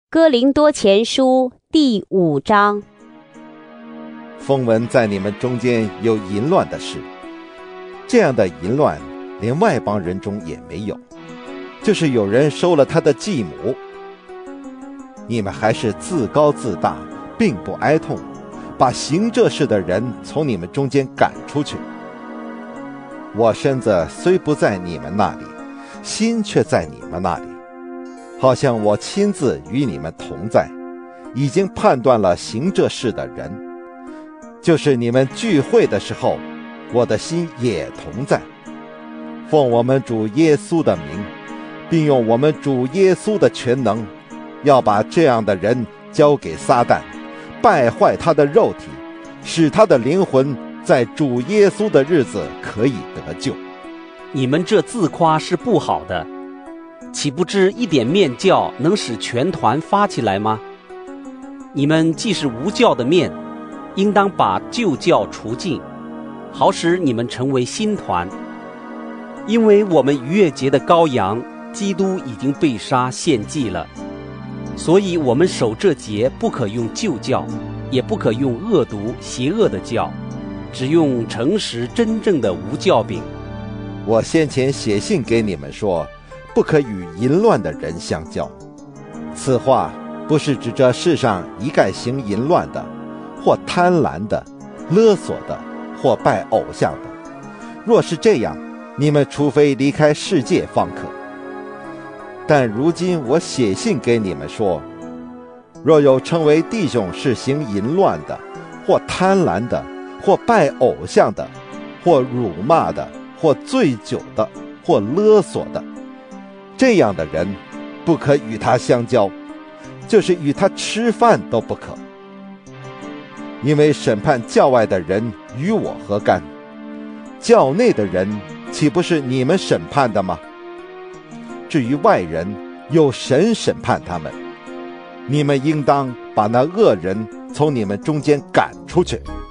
哥林多前书第5章。 风闻在你们中间有淫乱的事，这样的淫乱连外邦人中也没有，就是有人收了他的继母。你们还是自高自大，并不哀痛，把行这事的人从你们中间赶出去。我身子虽不在你们那里，心却在你们那里，好像我亲自与你们同在，已经判断了行这事的人。就是你们聚会的时候，我的心也同在。奉我们主耶稣的名，并用我们主耶稣的全能，要把这样的人交给撒旦，败坏他的肉体，使他的灵魂在主耶稣的日子可以得救。 你们这自夸是不好的，岂不知一点面酵能使全团发起来吗？你们既是无酵的面，应当把旧酵除尽，好使你们成为新团。因为我们逾越节的羔羊基督已经被杀献祭了，所以我们守这节不可用旧酵，也不可用恶毒邪恶的酵，只用诚实真正的无酵饼。 我先前写信给你们说，不可与淫乱的人相交。此话不是指着世上一概行淫乱的，或贪婪的、勒索的，或拜偶像的。若是这样，你们除非离开世界方可。但如今我写信给你们说，若有称为弟兄是行淫乱的，或贪婪的，或拜偶像的，或辱骂的，或醉酒的，或勒索的，这样的人不可与他相交，就是与他吃饭都不可。因为审判教外的人与我何干？教内的人岂不是你们审判的吗？至于外人，有神审判他们。你们应当把那恶人从你们中间赶出去。